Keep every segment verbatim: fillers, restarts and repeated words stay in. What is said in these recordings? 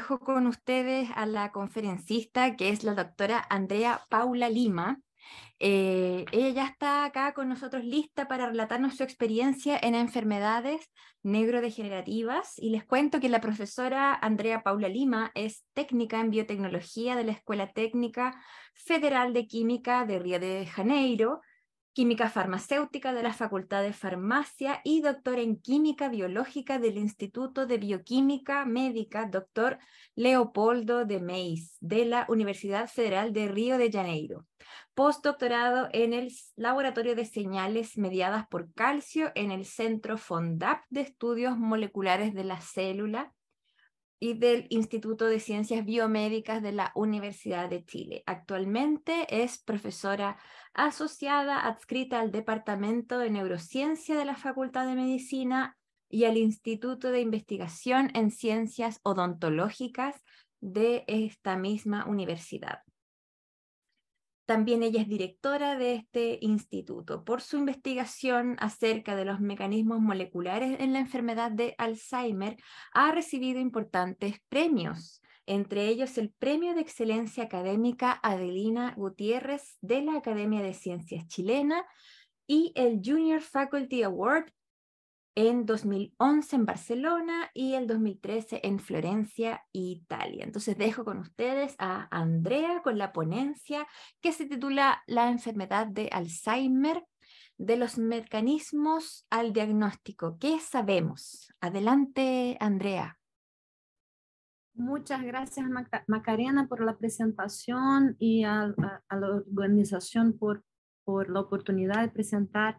dejo con ustedes a la conferencista, que es la doctora Andrea Paula Lima. Eh, ella ya está acá con nosotros lista para relatarnos su experiencia en enfermedades neurodegenerativas, y les cuento que la profesora Andrea Paula Lima es técnica en biotecnología de la Escuela Técnica Federal de Química de Río de Janeiro, química farmacéutica de la Facultad de Farmacia y doctora en química biológica del Instituto de Bioquímica Médica doctor Leopoldo de Meis de la Universidad Federal de Río de Janeiro. Postdoctorado en el Laboratorio de Señales Mediadas por Calcio en el Centro FONDAP de Estudios Moleculares de la Célula y del Instituto de Ciencias Biomédicas de la Universidad de Chile. Actualmente es profesora asociada adscrita al Departamento de Neurociencia de la Facultad de Medicina y al Instituto de Investigación en Ciencias Odontológicas de esta misma universidad. También ella es directora de este instituto. Por su investigación acerca de los mecanismos moleculares en la enfermedad de Alzheimer, ha recibido importantes premios, entre ellos el Premio de Excelencia Académica Adelina Gutiérrez de la Academia de Ciencias Chilena y el Junior Faculty Award en dos mil once en Barcelona y el dos mil trece en Florencia, Italia. Entonces dejo con ustedes a Andrea con la ponencia que se titula La enfermedad de Alzheimer, de los mecanismos al diagnóstico. ¿Qué sabemos? Adelante, Andrea. Muchas gracias, Macarena, por la presentación y a, a, a la organización por, por la oportunidad de presentar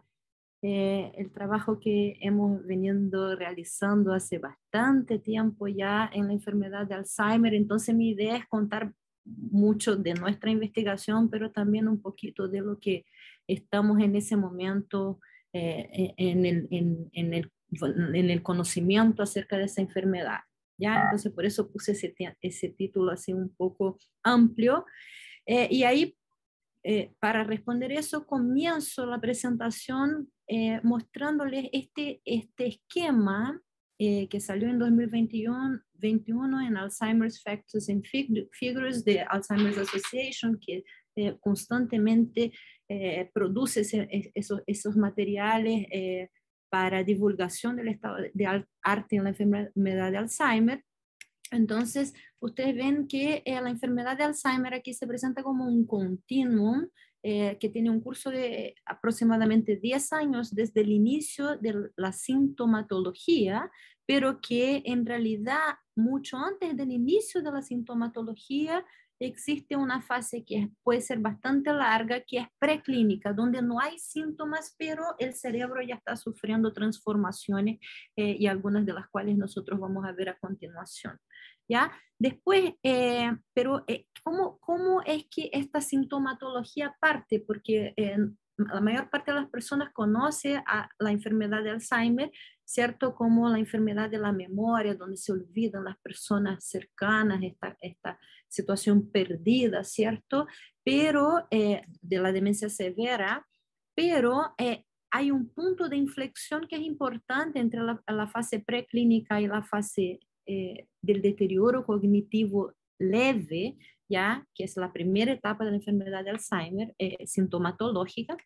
Eh, el trabajo que hemos venido realizando hace bastante tiempo ya en la enfermedad de Alzheimer. Entonces mi idea es contar mucho de nuestra investigación, pero también un poquito de lo que estamos en ese momento eh, en, el, en, en, el, en el conocimiento acerca de esa enfermedad. ¿Ya? Entonces por eso puse ese, ese título así un poco amplio. Eh, y ahí Eh, para responder eso, comienzo la presentación eh, mostrándoles este, este esquema eh, que salió en dos mil veintiuno, veintiuno en Alzheimer's Factors and Figures de Alzheimer's Association, que eh, constantemente eh, produce ese, esos, esos materiales eh, para divulgación del estado de arte en la enfermedad de Alzheimer. Entonces, ustedes ven que eh, la enfermedad de Alzheimer aquí se presenta como un continuum eh, que tiene un curso de aproximadamente diez años desde el inicio de la sintomatología, pero que en realidad mucho antes del inicio de la sintomatología existe una fase que puede ser bastante larga, que es preclínica, donde no hay síntomas, pero el cerebro ya está sufriendo transformaciones eh, y algunas de las cuales nosotros vamos a ver a continuación. ¿Ya? Después, eh, pero eh, ¿cómo, ¿cómo es que esta sintomatología parte? Porque eh, la mayor parte de las personas conoce a la enfermedad de Alzheimer, ¿cierto? Como la enfermedad de la memoria, donde se olvidan las personas cercanas, esta, esta situación perdida, ¿cierto? Pero, eh, de la demencia severa, pero eh, hay un punto de inflexión que es importante entre la, la fase preclínica y la fase Eh, del deterioro cognitivo leve, ya que es la primera etapa de la enfermedad de Alzheimer, eh, sintomatológica,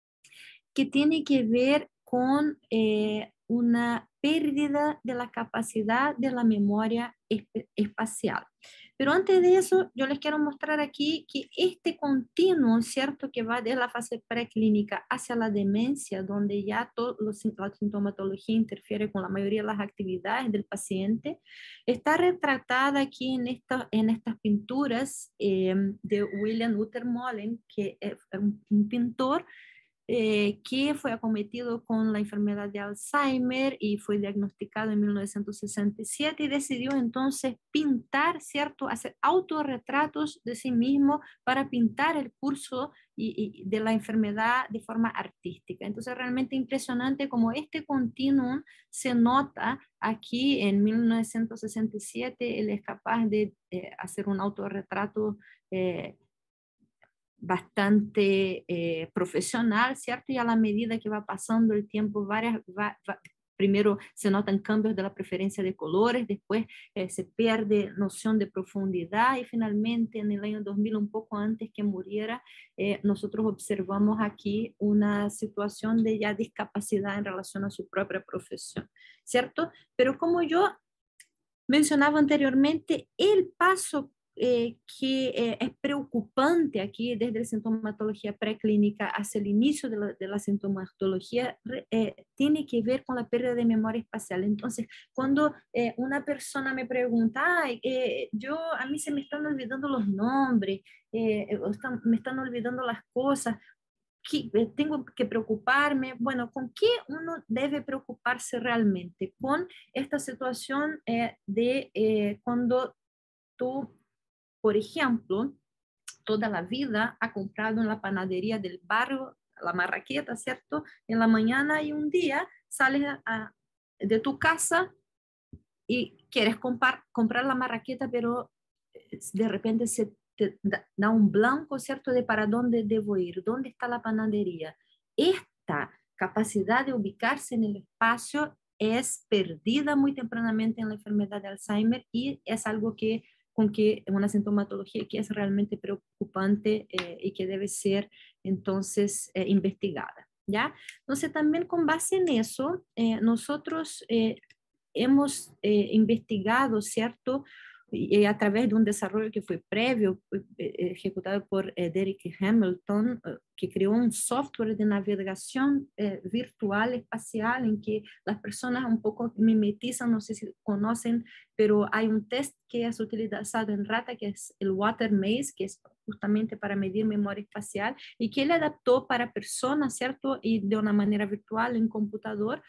que tiene que ver con eh, una pérdida de la capacidad de la memoria espacial. Pero antes de eso, yo les quiero mostrar aquí que este continuo, ¿cierto? Que va de la fase preclínica hacia la demencia, donde ya toda la sintomatología interfiere con la mayoría de las actividades del paciente, está retratada aquí en, esta, en estas pinturas eh, de William Utermohlen, que es un, un pintor Eh, que fue acometido con la enfermedad de Alzheimer y fue diagnosticado en mil novecientos sesenta y siete y decidió entonces pintar, ¿cierto? Hacer autorretratos de sí mismo para pintar el curso y, y de la enfermedad de forma artística. Entonces realmente impresionante como este continuum se nota aquí en mil novecientos sesenta y siete, él es capaz de eh, hacer un autorretrato eh, bastante eh, profesional, ¿cierto? Y a la medida que va pasando el tiempo, varias, va, va, primero se notan cambios de la preferencia de colores, después eh, se pierde noción de profundidad y finalmente en el año dos mil, un poco antes que muriera, eh, nosotros observamos aquí una situación de ya discapacidad en relación a su propia profesión, ¿cierto? Pero como yo mencionaba anteriormente, el paso eh, que eh, es preocupante aquí desde la sintomatología preclínica hacia el inicio de la, de la sintomatología eh, tiene que ver con la pérdida de memoria espacial. Entonces, cuando eh, una persona me pregunta, Ay, eh, yo, a mí se me están olvidando los nombres, eh, están, me están olvidando las cosas, que tengo que preocuparme. Bueno, ¿con qué uno debe preocuparse realmente? Con esta situación eh, de eh, cuando tú, por ejemplo, toda la vida ha comprado en la panadería del barrio la marraqueta, ¿cierto? En la mañana y un día sales a, de tu casa y quieres comprar, comprar la marraqueta, pero de repente se te da un blanco, ¿cierto? De para dónde debo ir, dónde está la panadería. Esta capacidad de ubicarse en el espacio es perdida muy tempranamente en la enfermedad de Alzheimer y es algo que con que una sintomatología que es realmente preocupante eh, y que debe ser entonces eh, investigada, ¿ya? Entonces también con base en eso, eh, nosotros eh, hemos eh, investigado, ¿cierto? Y a través de un desarrollo que fue previo, eh, ejecutado por eh, Derek Hamilton, eh, que creó un software de navegación eh, virtual espacial en que las personas un poco mimetizan, no sé si conocen, pero hay un test que es utilizado en rata, que es el Water Maze, que es justamente para medir memoria espacial, y que él adaptó para personas, ¿cierto? Y de una manera virtual en computador.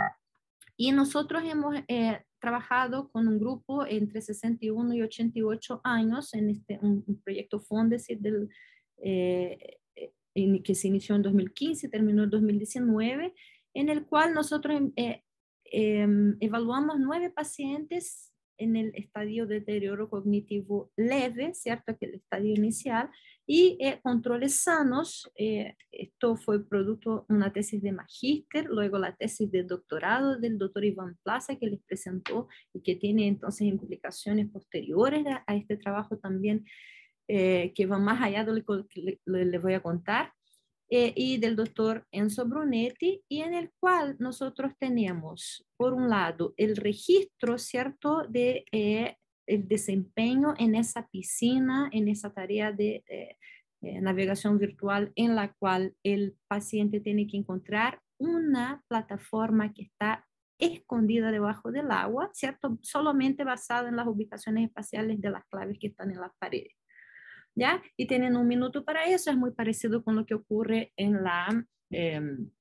Y nosotros hemos eh, trabajado con un grupo entre sesenta y uno y ochenta y ocho años en este, un, un proyecto Fondesit del, eh, en, que se inició en dos mil quince y terminó en dos mil diecinueve, en el cual nosotros eh, eh, evaluamos nueve pacientes en el estadio de deterioro cognitivo leve, ¿cierto? Que es el estadio inicial, y eh, controles sanos. Eh, esto fue producto de una tesis de magíster, luego la tesis de doctorado del doctor Iván Plaza, que les presentó y que tiene entonces implicaciones posteriores a, a este trabajo también, eh, que van más allá de lo que le, le voy a contar. Eh, y del doctor Enzo Brunetti, y en el cual nosotros tenemos, por un lado, el registro, ¿cierto?, de eh, el desempeño en esa piscina, en esa tarea de eh, eh, navegación virtual en la cual el paciente tiene que encontrar una plataforma que está escondida debajo del agua, ¿cierto?, solamente basada en las ubicaciones espaciales de las claves que están en las paredes. ¿Ya? Y tienen un minuto para eso, es muy parecido con lo que ocurre en, la, eh,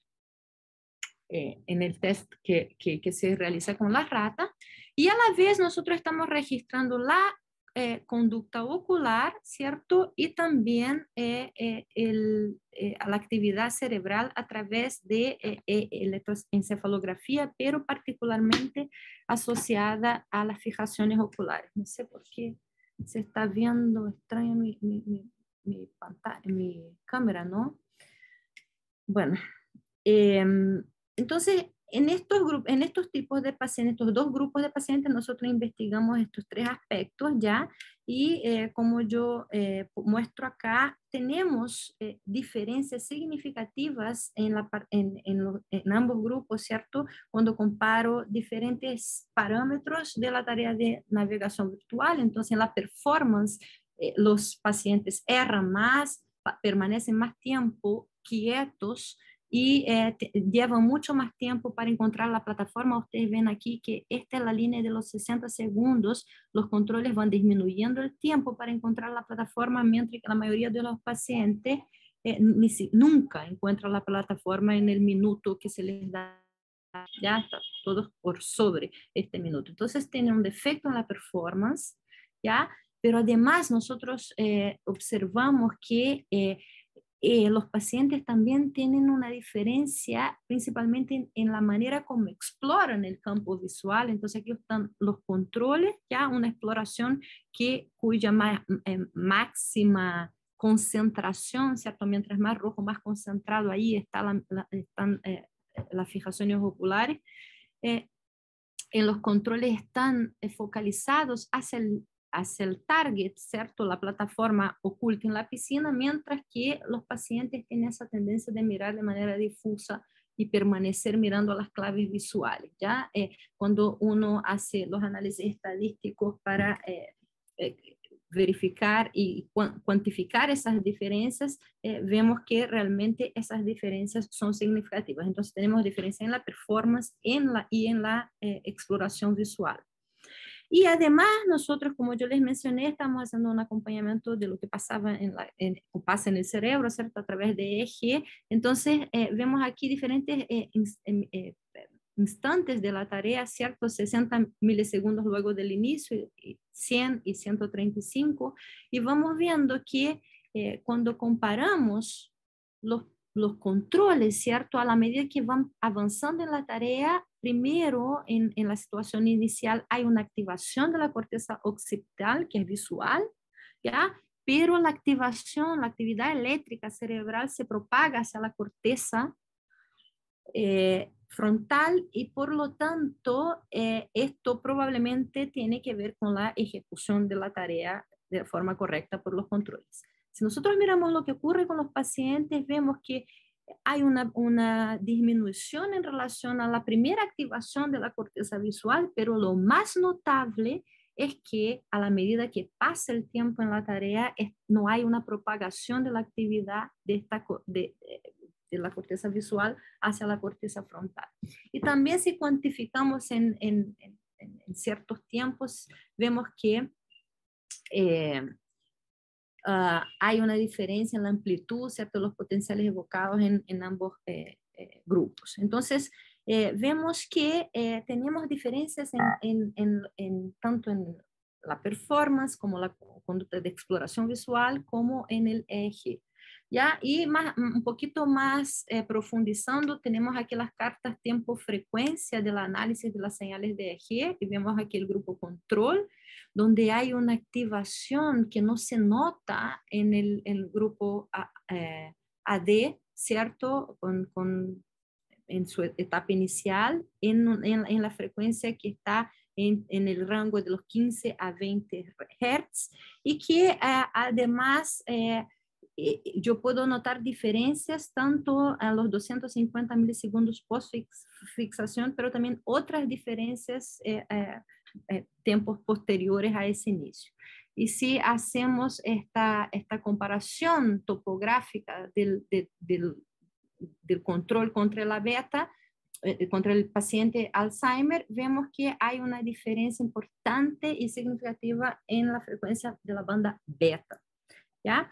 eh, en el test que, que, que se realiza con la rata. Y a la vez nosotros estamos registrando la eh, conducta ocular, ¿cierto? Y también eh, eh, el, eh, la actividad cerebral a través de eh, eh, electroencefalografía, pero particularmente asociada a las fijaciones oculares. No sé por qué se está viendo extraño mi, mi, mi, mi pantalla, mi cámara, ¿no? Bueno, eh, entonces en estos, grupos, en estos tipos de pacientes, estos dos grupos de pacientes, nosotros investigamos estos tres aspectos ya, y eh, como yo eh, muestro acá, tenemos eh, diferencias significativas en, la, en, en, lo, en ambos grupos, ¿cierto? Cuando comparo diferentes parámetros de la tarea de navegación virtual. Entonces en la performance, eh, los pacientes erran más, permanecen más tiempo quietos, y eh, te, llevan mucho más tiempo para encontrar la plataforma. Ustedes ven aquí que esta es la línea de los sesenta segundos, los controles van disminuyendo el tiempo para encontrar la plataforma, mientras que la mayoría de los pacientes eh, ni si, nunca encuentran la plataforma en el minuto que se les da, ya está todos por sobre este minuto. Entonces tiene un defecto en la performance, ¿ya? Pero además nosotros eh, observamos que eh, Eh, los pacientes también tienen una diferencia principalmente en, en la manera como exploran el campo visual. Entonces aquí están los controles, ya una exploración que, cuya ma, eh, máxima concentración, ¿cierto? Mientras más rojo, más concentrado ahí está la, la, están eh, las fijaciones oculares. eh, en los controles están eh, focalizados hacia el, hacia el target, ¿cierto? La plataforma oculta en la piscina, mientras que los pacientes tienen esa tendencia de mirar de manera difusa y permanecer mirando las claves visuales, ¿ya? Eh, cuando uno hace los análisis estadísticos para eh, eh, verificar y cuantificar esas diferencias, eh, vemos que realmente esas diferencias son significativas. Entonces tenemos diferencia en la performance en la, y en la eh, exploración visual. Y además nosotros, como yo les mencioné, estamos haciendo un acompañamiento de lo que pasaba en la, en, o pasa en el cerebro, ¿cierto? A través de E E G. Entonces eh, vemos aquí diferentes eh, eh, instantes de la tarea, ¿cierto? sesenta milisegundos luego del inicio, cien y ciento treinta y cinco, y vamos viendo que eh, cuando comparamos los, los controles, ¿cierto? A la medida que van avanzando en la tarea, primero en, en la situación inicial hay una activación de la corteza occipital, que es visual, ¿ya? Pero la activación, la actividad eléctrica cerebral se propaga hacia la corteza eh, frontal y por lo tanto eh, esto probablemente tiene que ver con la ejecución de la tarea de forma correcta por los controles. Si nosotros miramos lo que ocurre con los pacientes, vemos que hay una, una disminución en relación a la primera activación de la corteza visual, pero lo más notable es que a la medida que pasa el tiempo en la tarea, es, no hay una propagación de la actividad de, esta, de, de la corteza visual hacia la corteza frontal. Y también si cuantificamos en, en, en, en ciertos tiempos, vemos que eh, uh, hay una diferencia en la amplitud, ¿cierto? Los potenciales evocados en, en ambos eh, eh, grupos. Entonces, eh, vemos que eh, tenemos diferencias en, en, en, en, tanto en la performance como la conducta de exploración visual, como en el E E G. ¿Ya? Y más, un poquito más eh, profundizando, tenemos aquí las cartas tiempo-frecuencia del análisis de las señales de E E G, y vemos aquí el grupo control, donde hay una activación que no se nota en el, el grupo A, eh, A D, ¿cierto? Con, con, en su etapa inicial, en, en, en la frecuencia que está en, en el rango de los quince a veinte hertz, y que eh, además eh, yo puedo notar diferencias tanto a los doscientos cincuenta milisegundos post-fixación, pero también otras diferencias eh, eh, eh, tiempos posteriores a ese inicio. Y si hacemos esta, esta comparación topográfica del, de, del, del control contra la beta, eh, contra el paciente Alzheimer, vemos que hay una diferencia importante y significativa en la frecuencia de la banda beta, ¿ya?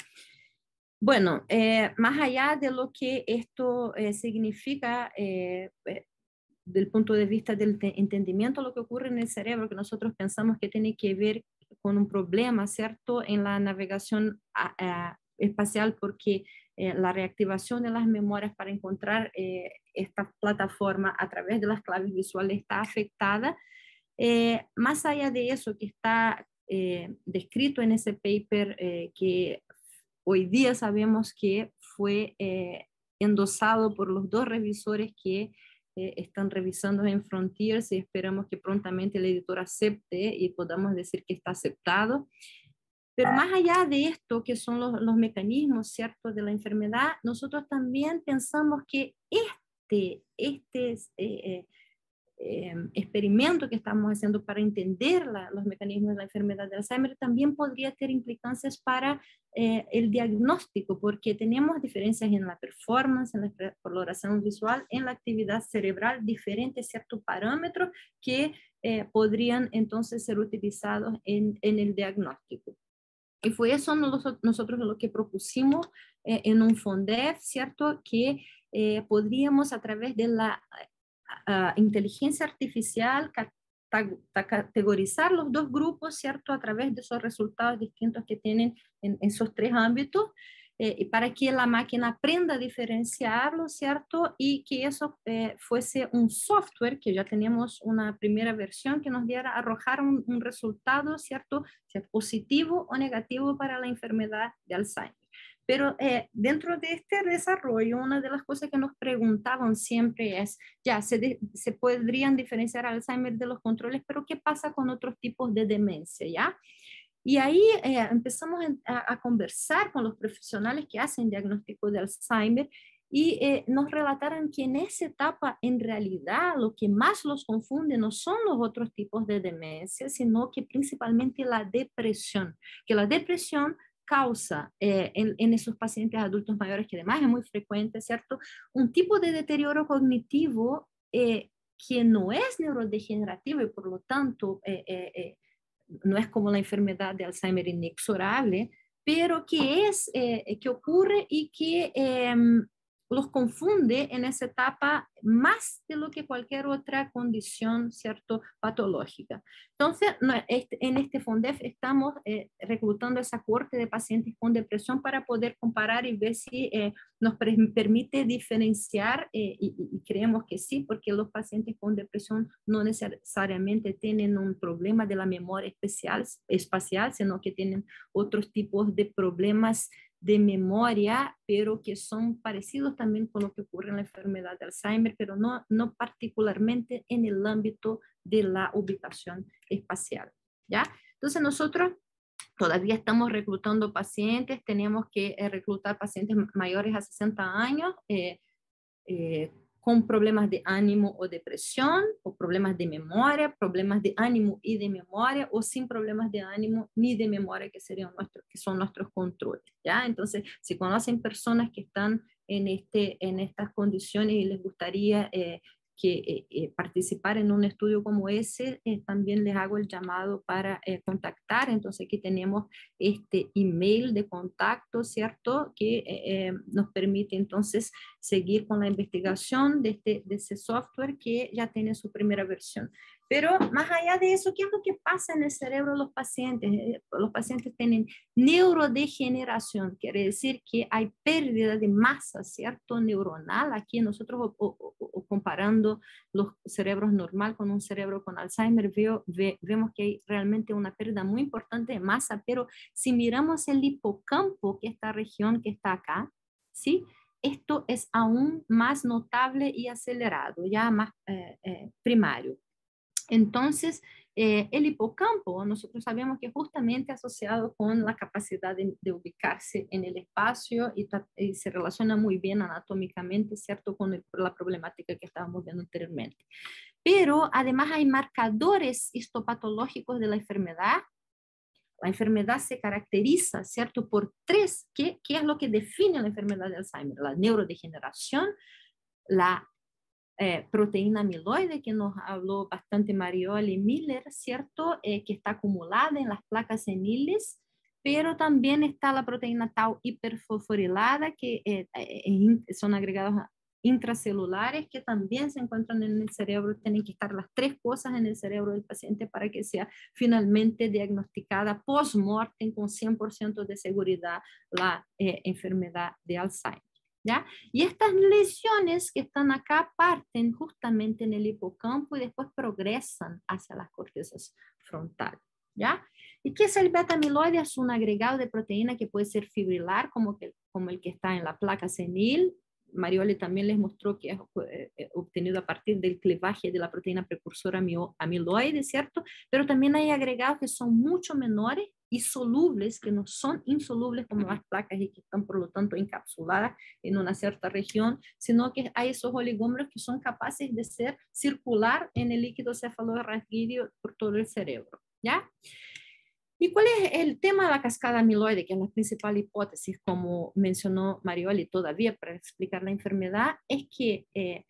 Bueno, eh, más allá de lo que esto eh, significa eh, eh, del punto de vista del entendimiento, lo que ocurre en el cerebro, que nosotros pensamos que tiene que ver con un problema, ¿cierto?, en la navegación a, a, espacial, porque eh, la reactivación de las memorias para encontrar eh, esta plataforma a través de las claves visuales está afectada. Eh, más allá de eso que está eh, descrito en ese paper eh, que hoy día sabemos que fue eh, endosado por los dos revisores que eh, están revisando en Frontiers, y esperamos que prontamente el editor acepte y podamos decir que está aceptado. Pero más allá de esto, que son los, los mecanismos, ¿cierto?, de la enfermedad, nosotros también pensamos que este, este eh, Eh, experimento que estamos haciendo para entender la, los mecanismos de la enfermedad de Alzheimer también podría tener implicancias para eh, el diagnóstico, porque tenemos diferencias en la performance, en la coloración visual, en la actividad cerebral, diferentes ciertos parámetros que eh, podrían entonces ser utilizados en, en el diagnóstico. Y fue eso nosotros lo que propusimos eh, en un FONDEF, ¿cierto?, que eh, podríamos a través de la Uh, inteligencia artificial categorizar los dos grupos, ¿cierto?, a través de esos resultados distintos que tienen en, en esos tres ámbitos, eh, y para que la máquina aprenda a diferenciarlo, ¿cierto?, y que eso eh, fuese un software, que ya tenemos una primera versión que nos diera arrojar un, un resultado, ¿cierto?, sea positivo o negativo para la enfermedad de Alzheimer. Pero eh, dentro de este desarrollo, una de las cosas que nos preguntaban siempre es, ya, se, de, se podrían diferenciar Alzheimer de los controles, pero ¿qué pasa con otros tipos de demencia, ya? Y ahí eh, empezamos a, a conversar con los profesionales que hacen diagnóstico de Alzheimer y eh, nos relataron que en esa etapa, en realidad, lo que más los confunde no son los otros tipos de demencia, sino que principalmente la depresión, que la depresión causa eh, en, en esos pacientes adultos mayores, que además es muy frecuente, ¿cierto? Un tipo de deterioro cognitivo eh, que no es neurodegenerativo y por lo tanto eh, eh, eh, no es como la enfermedad de Alzheimer inexorable, pero que es, eh, que ocurre y que eh, los confunde en esa etapa más de lo que cualquier otra condición, ¿cierto?, patológica. Entonces, no, este, en este FONDEF estamos eh, reclutando esa corte de pacientes con depresión para poder comparar y ver si eh, nos permite diferenciar, eh, y, y creemos que sí, porque los pacientes con depresión no necesariamente tienen un problema de la memoria especial, espacial, sino que tienen otros tipos de problemas de memoria, pero que son parecidos también con lo que ocurre en la enfermedad de Alzheimer, pero no, no particularmente en el ámbito de la ubicación espacial, ¿ya? Entonces nosotros todavía estamos reclutando pacientes, tenemos que eh, reclutar pacientes mayores a sesenta años, eh, eh, con problemas de ánimo o depresión, o problemas de memoria, problemas de ánimo y de memoria, o sin problemas de ánimo ni de memoria, que serían nuestros, que son nuestros controles, ¿ya? Entonces, si conocen personas que están en, este, en estas condiciones y les gustaría eh, que eh, eh, participar en un estudio como ese, eh, también les hago el llamado para eh, contactar. Entonces aquí tenemos este email de contacto, ¿cierto? Que eh, eh, nos permite entonces seguir con la investigación de, este, de ese software que ya tiene su primera versión. Pero más allá de eso, ¿qué es lo que pasa en el cerebro de los pacientes? Los pacientes tienen neurodegeneración, quiere decir que hay pérdida de masa, ¿cierto? Neuronal. Aquí nosotros o, o, o comparando los cerebros normal con un cerebro con Alzheimer, veo, ve, vemos que hay realmente una pérdida muy importante de masa, pero si miramos el hipocampo, que es esta región que está acá, ¿sí? Esto es aún más notable y acelerado, ya más eh, eh, primario. Entonces, eh, el hipocampo, nosotros sabemos que es justamente asociado con la capacidad de, de ubicarse en el espacio y, y se relaciona muy bien anatómicamente, ¿cierto?, con el, la problemática que estábamos viendo anteriormente. Pero además hay marcadores histopatológicos de la enfermedad. La enfermedad se caracteriza, ¿cierto?, por tres, ¿qué, qué es lo que define la enfermedad de Alzheimer? La neurodegeneración, la eh, proteína amiloide, que nos habló bastante Marioli Miller, ¿cierto?, eh, que está acumulada en las placas seniles, pero también está la proteína tau hiperfosforilada, que eh, eh, son agregados intracelulares que también se encuentran en el cerebro. Tienen que estar las tres cosas en el cerebro del paciente para que sea finalmente diagnosticada post-mortem con cien por ciento de seguridad la eh, enfermedad de Alzheimer, ¿ya? Y estas lesiones que están acá parten justamente en el hipocampo y después progresan hacia las cortezas frontales, ¿ya? ¿Y qué es el beta-amiloide? Es un agregado de proteína que puede ser fibrilar, como, que, como el que está en la placa senil. Marioli también les mostró que es eh, obtenido a partir del clivaje de la proteína precursora amiloide, ¿cierto? Pero también hay agregados que son mucho menores y solubles, que no son insolubles como las placas y que están por lo tanto encapsuladas en una cierta región, sino que hay esos oligómeros que son capaces de ser circular en el líquido cefalorraquídeo por todo el cerebro, ¿ya? ¿Y cuál es el tema de la cascada amiloide, que es la principal hipótesis, como mencionó Marioli todavía para explicar la enfermedad? Es que eh,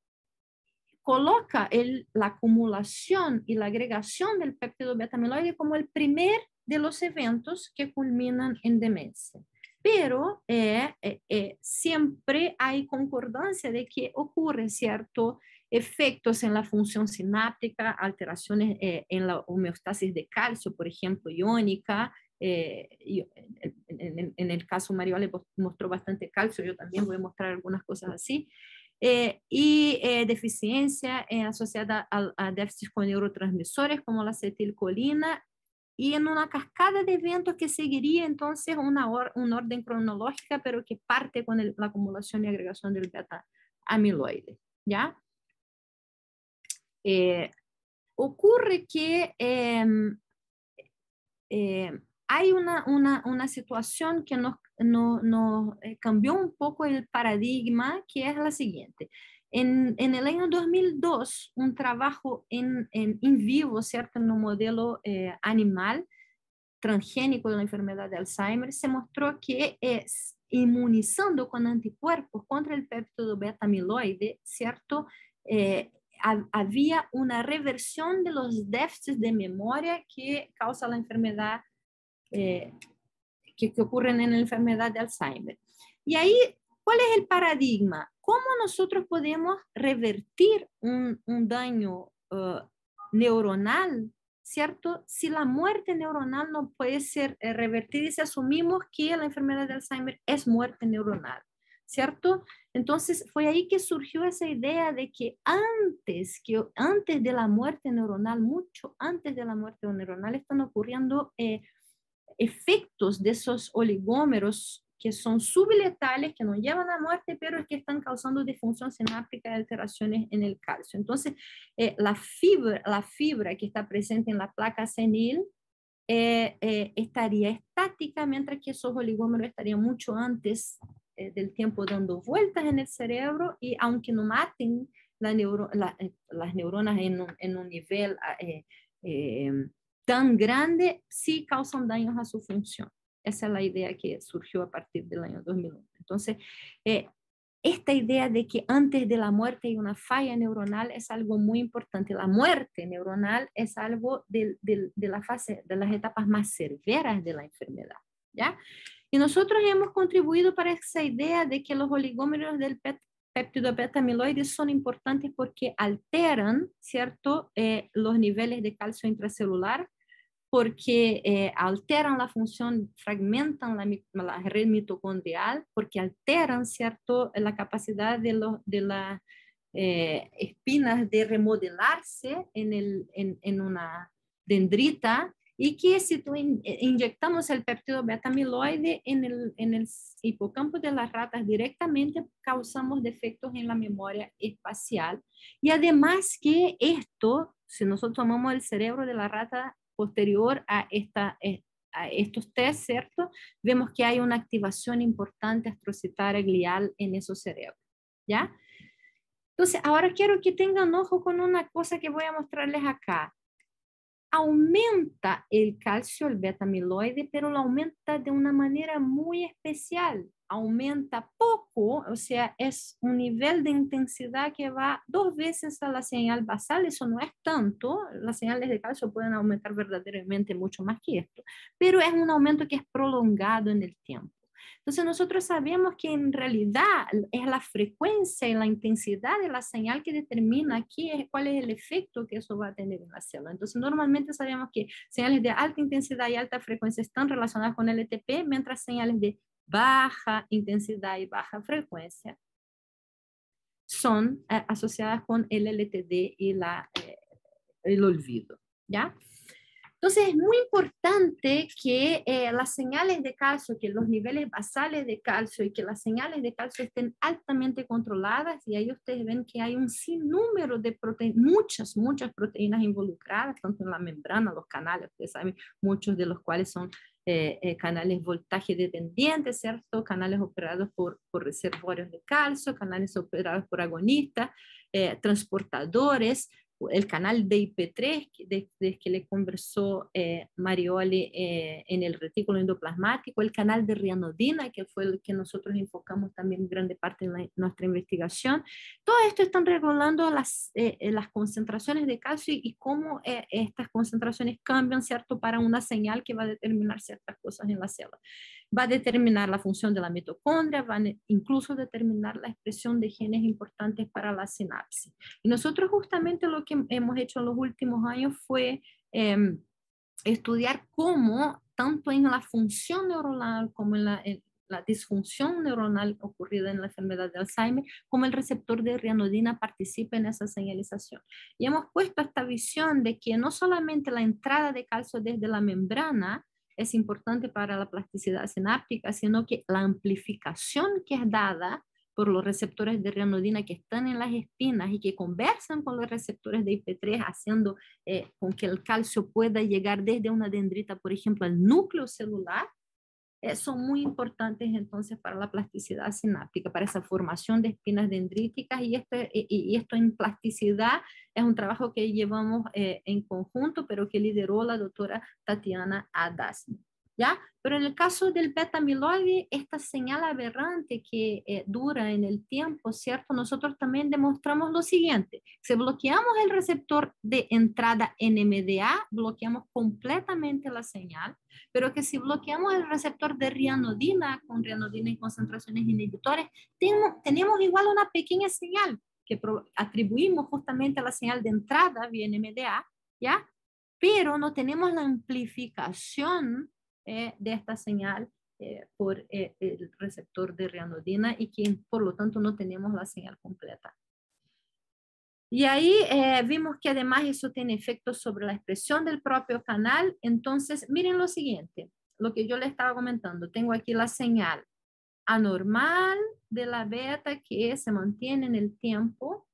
coloca el, la acumulación y la agregación del péptido beta-amiloide como el primer de los eventos que culminan en demencia. Pero eh, eh, eh, siempre hay concordancia de que ocurre cierto efectos en la función sináptica, alteraciones eh, en la homeostasis de calcio, por ejemplo, iónica. Eh, en, en, en el caso Marioli mostró bastante calcio, yo también voy a mostrar algunas cosas así. Eh, y eh, deficiencia eh, asociada a, a déficits con neurotransmisores como la acetilcolina y en una cascada de eventos que seguiría entonces una or un orden cronológica, pero que parte con el, la acumulación y agregación del beta amiloide, ¿ya? Eh, ocurre que eh, eh, hay una, una, una situación que nos, nos, nos eh, cambió un poco el paradigma, que es la siguiente. En, en el año dos mil dos, un trabajo en, en, en vivo, ¿cierto? En un modelo eh, animal transgénico de la enfermedad de Alzheimer, se mostró que es inmunizando con anticuerpos contra el péptido beta amiloide, ¿cierto? Eh, ha, había una reversión de los déficits de memoria que causa la enfermedad, eh, que, que ocurren en la enfermedad de Alzheimer. Y ahí, ¿cuál es el paradigma? ¿Cómo nosotros podemos revertir un, un daño uh, neuronal, ¿cierto? Si la muerte neuronal no puede ser eh, revertida y si asumimos que la enfermedad de Alzheimer es muerte neuronal, ¿cierto? Entonces fue ahí que surgió esa idea de que antes, que antes de la muerte neuronal, mucho antes de la muerte neuronal, están ocurriendo eh, efectos de esos oligómeros que son subletales, que no llevan a muerte, pero que están causando disfunción sináptica y alteraciones en el calcio. Entonces, eh, la, fibra, la fibra que está presente en la placa senil eh, eh, estaría estática, mientras que esos oligómeros estarían mucho antes eh, del tiempo dando vueltas en el cerebro, y aunque no maten la neuro, la, eh, las neuronas en un, en un nivel eh, eh, tan grande, sí causan daños a su función. Esa es la idea que surgió a partir del año dos mil uno. Entonces, eh, esta idea de que antes de la muerte hay una falla neuronal es algo muy importante. La muerte neuronal es algo de, de, de la fase, de las etapas más severas de la enfermedad, ¿ya? Y nosotros hemos contribuido para esa idea de que los oligómeros del péptido beta amiloide son importantes porque alteran, ¿cierto?, eh, los niveles de calcio intracelular, porque eh, alteran la función, fragmentan la, la, red mitocondrial, porque alteran, ¿cierto?, la capacidad de, lo, de las eh, espinas de remodelarse en, el, en, en una dendrita, y que si tú in, inyectamos el péptido beta amiloide en el, en el hipocampo de las ratas directamente, causamos defectos en la memoria espacial. Y además que esto, si nosotros tomamos el cerebro de la rata posterior a, esta, a estos test, ¿cierto? Vemos que hay una activación importante astrocitaria glial en esos cerebros, ¿ya? Entonces, ahora quiero que tengan ojo con una cosa que voy a mostrarles acá. Aumenta el calcio, el beta amiloide, pero lo aumenta de una manera muy especial. Aumenta poco, o sea, es un nivel de intensidad que va dos veces a la señal basal. Eso no es tanto, las señales de calcio pueden aumentar verdaderamente mucho más que esto, pero es un aumento que es prolongado en el tiempo. Entonces nosotros sabemos que en realidad es la frecuencia y la intensidad de la señal que determina qué, cuál es el efecto que eso va a tener en la célula. Entonces normalmente sabemos que señales de alta intensidad y alta frecuencia están relacionadas con el L T P, mientras señales de baja intensidad y baja frecuencia son eh, asociadas con el L T D y la, eh, el olvido, ¿ya? Entonces es muy importante que eh, las señales de calcio, que los niveles basales de calcio y que las señales de calcio estén altamente controladas, y ahí ustedes ven que hay un sinnúmero de proteínas, muchas, muchas proteínas involucradas, tanto en la membrana, los canales, ustedes saben, muchos de los cuales son eh, eh, canales voltaje dependientes, ¿cierto? Canales operados por, por reservorios de calcio, canales operados por agonistas, eh, transportadores, el canal D I P tres, de, de que le conversó eh, Marioli eh, en el retículo endoplasmático, el canal de rianodina, que fue el que nosotros enfocamos también grande parte de la, nuestra investigación. Todo esto están regulando las, eh, las concentraciones de calcio y, y cómo eh, estas concentraciones cambian, ¿cierto?, para una señal que va a determinar ciertas cosas en la célula. Va a determinar la función de la mitocondria, va a incluso determinar la expresión de genes importantes para la sinapsis. Y nosotros justamente lo que hemos hecho en los últimos años fue eh, estudiar cómo, tanto en la función neuronal como en la, en, la disfunción neuronal ocurrida en la enfermedad de Alzheimer, cómo el receptor de rianodina participa en esa señalización. Y hemos puesto esta visión de que no solamente la entrada de calcio desde la membrana es importante para la plasticidad sináptica, sino que la amplificación que es dada por los receptores de rianodina que están en las espinas y que conversan con los receptores de I P tres, haciendo eh, con que el calcio pueda llegar desde una dendrita, por ejemplo, al núcleo celular, eh, son muy importantes entonces para la plasticidad sináptica, para esa formación de espinas dendríticas, y, este, y, y esto en plasticidad es un trabajo que llevamos eh, en conjunto, pero que lideró la doctora Tatiana Adasmi. ¿Ya? Pero en el caso del beta amiloide, esta señal aberrante que eh, dura en el tiempo, ¿cierto? Nosotros también demostramos lo siguiente: si bloqueamos el receptor de entrada N M D A, bloqueamos completamente la señal, pero que si bloqueamos el receptor de rianodina con rianodina en concentraciones inhibitores, tenemos, tenemos igual una pequeña señal que atribuimos justamente a la señal de entrada vía N M D A, ¿ya? Pero no tenemos la amplificación Eh, de esta señal eh, por eh, el receptor de rianodina, y que por lo tanto no tenemos la señal completa. Y ahí eh, vimos que además eso tiene efectos sobre la expresión del propio canal. Entonces miren lo siguiente, lo que yo les estaba comentando, tengo aquí la señal anormal de la beta que se mantiene en el tiempo,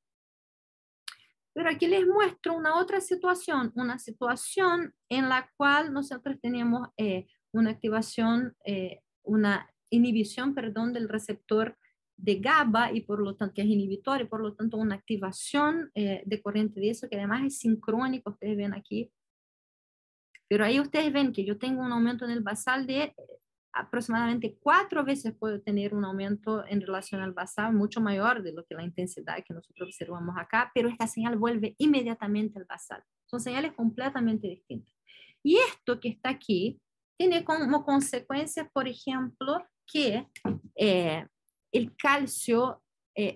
pero aquí les muestro una otra situación, una situación en la cual nosotros tenemos eh, una activación, eh, una inhibición, perdón, del receptor de GABA, y por lo tanto, que es inhibitorio, y por lo tanto una activación eh, de corriente de eso, que además es sincrónico, ustedes ven aquí. Pero ahí ustedes ven que yo tengo un aumento en el basal de eh, aproximadamente cuatro veces puedo tener un aumento en relación al basal, mucho mayor de lo que la intensidad que nosotros observamos acá, pero esta señal vuelve inmediatamente al basal. Son señales completamente distintas. Y esto que está aquí tiene como consecuencia, por ejemplo, que eh, el calcio, eh,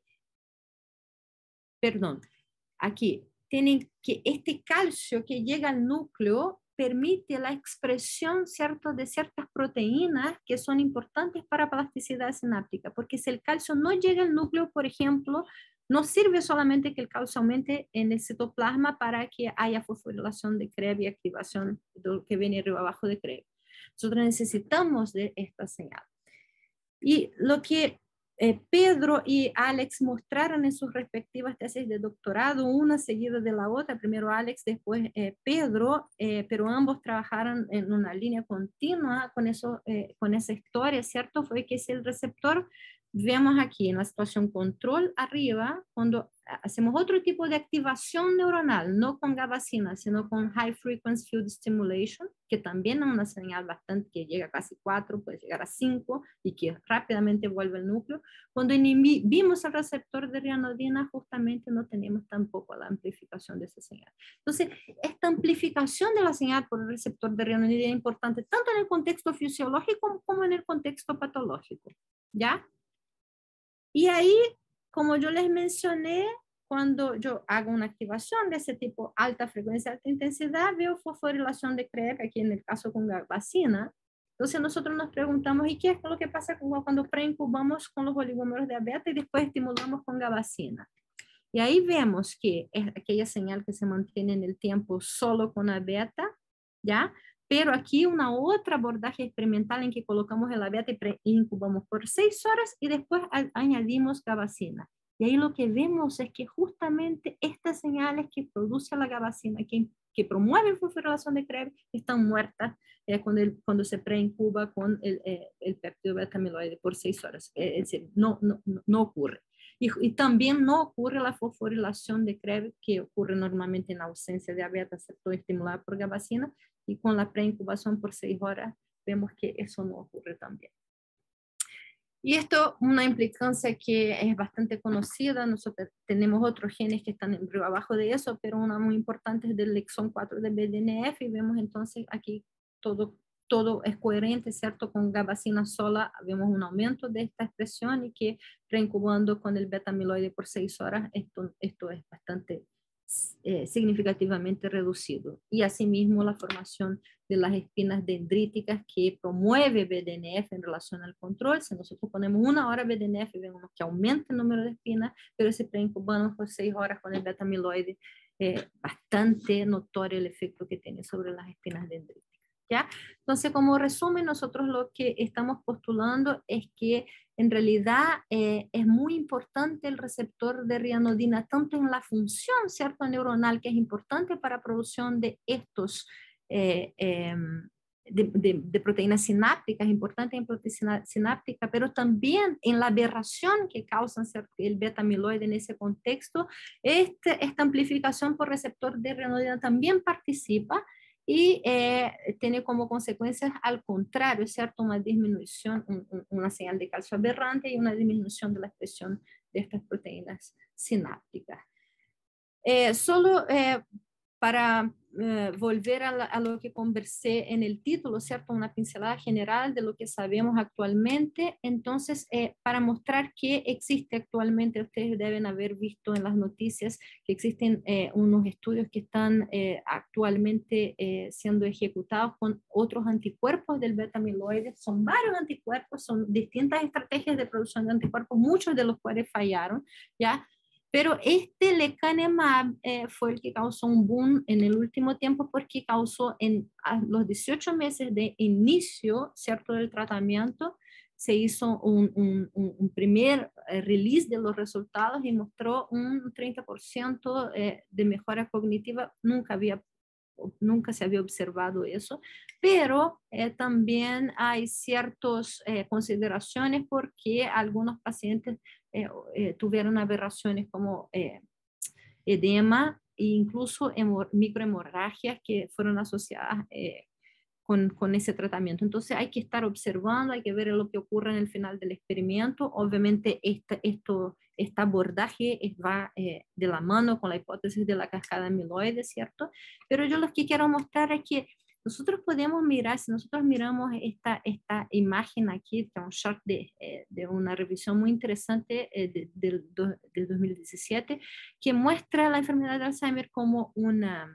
perdón, aquí, tiene que este calcio que llega al núcleo permite la expresión, ¿cierto?, de ciertas proteínas que son importantes para plasticidad sináptica, porque si el calcio no llega al núcleo, por ejemplo, no sirve solamente que el calcio aumente en el citoplasma para que haya fosforilación de Krebs y activación de lo que viene arriba abajo de Krebs. Nosotros necesitamos de esta señal. Y lo que eh, Pedro y Alex mostraron en sus respectivas tesis de doctorado, una seguida de la otra, primero Alex, después eh, Pedro, eh, pero ambos trabajaron en una línea continua con, eso, eh, con esa historia, ¿cierto? Fue que si el receptor, vemos aquí en la situación control arriba, cuando hacemos otro tipo de activación neuronal, no con gabacina, sino con High Frequency Field Stimulation, que también es una señal bastante que llega a casi cuatro, puede llegar a cinco, y que rápidamente vuelve al núcleo. Cuando inhibimos el receptor de rianodina, justamente no tenemos tampoco la amplificación de esa señal. Entonces, esta amplificación de la señal por el receptor de rianodina es importante tanto en el contexto fisiológico como en el contexto patológico, ¿ya? Y ahí, como yo les mencioné, cuando yo hago una activación de ese tipo, alta frecuencia, alta intensidad, veo fosforilación de Krebs, aquí en el caso con gabacina. Entonces nosotros nos preguntamos, ¿y qué es lo que pasa cuando preincubamos con los oligómeros de beta y después estimulamos con gabacina? Y ahí vemos que es aquella señal que se mantiene en el tiempo solo con la beta, ¿ya? Pero aquí una otra abordaje experimental en que colocamos el beta y incubamos por seis horas y después añadimos gabacina. Y ahí lo que vemos es que justamente estas señales que produce la gabacina, que, que promueven fosforilación de Krebs, están muertas eh, cuando, el, cuando se preincuba con el, eh, el péptido beta amiloide por seis horas. Eh, es decir, no, no, no ocurre. Y, y también no ocurre la fosforilación de Krebs, que ocurre normalmente en ausencia de beta, excepto estimulada por gabacina, y con la preincubación por seis horas vemos que eso no ocurre también. Y esto, una implicancia que es bastante conocida, nosotros tenemos otros genes que están abajo de eso, pero una muy importante es del exón cuatro de B D N F, y vemos entonces aquí todo, todo es coherente, ¿cierto? Con gabacina sola vemos un aumento de esta expresión, y que reincubando con el beta amiloide por seis horas, esto, esto es bastante eh, significativamente reducido. Y asimismo la formación de las espinas dendríticas que promueve B D N F en relación al control. Si nosotros ponemos una hora B D N F, vemos que aumenta el número de espinas, pero si preincubamos por seis horas con el beta-amiloide, eh, bastante notorio el efecto que tiene sobre las espinas dendríticas. ¿Ya? Entonces, como resumen, nosotros lo que estamos postulando es que en realidad eh, es muy importante el receptor de rianodina, tanto en la función, ¿cierto?, neuronal, que es importante para la producción de estos, eh, eh, de, de, de proteínas sinápticas, importante en proteína sináptica, pero también en la aberración que causa, ¿cierto?, el beta-amiloide en ese contexto. Este, esta amplificación por receptor de rianodina también participa y eh, tiene como consecuencias al contrario, ¿cierto?, una disminución, un, un, una señal de calcio aberrante y una disminución de la expresión de estas proteínas sinápticas. Eh, solo eh, para eh, volver a, la, a lo que conversé en el título, ¿cierto?, una pincelada general de lo que sabemos actualmente. Entonces, eh, para mostrar qué existe actualmente, ustedes deben haber visto en las noticias que existen eh, unos estudios que están eh, actualmente eh, siendo ejecutados con otros anticuerpos del beta-amiloide. Son varios anticuerpos, son distintas estrategias de producción de anticuerpos, muchos de los cuales fallaron, ¿ya? Pero este lecanemab eh, fue el que causó un boom en el último tiempo porque causó en a los dieciocho meses de inicio, ¿cierto?, del tratamiento, se hizo un, un, un primer eh, release de los resultados y mostró un treinta por ciento eh, de mejora cognitiva. Nunca había Nunca se había observado eso, pero eh, también hay ciertas eh, consideraciones porque algunos pacientes eh, eh, tuvieron aberraciones como eh, edema e incluso microhemorragias que fueron asociadas eh, con, con ese tratamiento. Entonces hay que estar observando, hay que ver lo que ocurre en el final del experimento. Obviamente esta, esto, este abordaje va eh, de la mano con la hipótesis de la cascada amiloide, ¿cierto? Pero yo lo que quiero mostrar es que nosotros podemos mirar, si nosotros miramos esta, esta imagen aquí, que es un chart de, eh, de una revisión muy interesante eh, de, de, de, de dos mil diecisiete, que muestra la enfermedad de Alzheimer como una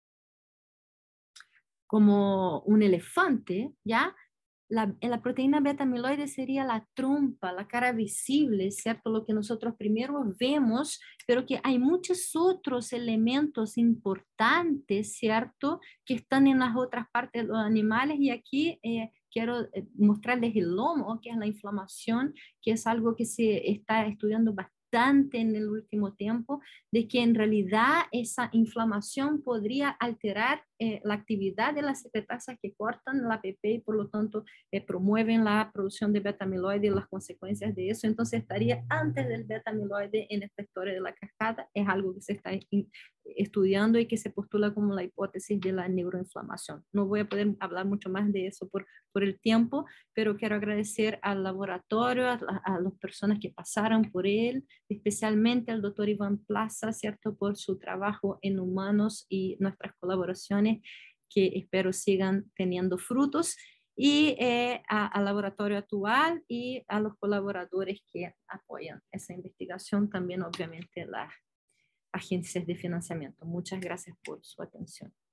como un elefante, ¿ya? La, la proteína beta-amiloide sería la trompa, la cara visible, ¿cierto? Lo que nosotros primero vemos, pero que hay muchos otros elementos importantes, ¿cierto?, que están en las otras partes de los animales. Y aquí eh, quiero eh, mostrarles el lomo, que es la inflamación, que es algo que se está estudiando bastante en el último tiempo, de que en realidad esa inflamación podría alterar eh, la actividad de las secretasas que cortan la P P y por lo tanto eh, promueven la producción de beta-amiloide y las consecuencias de eso. Entonces estaría antes del beta-amiloide en esta historia de la cascada. Es algo que se está estudiando y que se postula como la hipótesis de la neuroinflamación. No voy a poder hablar mucho más de eso por, por el tiempo, pero quiero agradecer al laboratorio, a, a las personas que pasaron por él, especialmente al doctor Iván Plaza, ¿cierto?, por su trabajo en humanos y nuestras colaboraciones que espero sigan teniendo frutos, y eh, al laboratorio actual y a los colaboradores que apoyan esa investigación, también obviamente las agencias de financiamiento. Muchas gracias por su atención.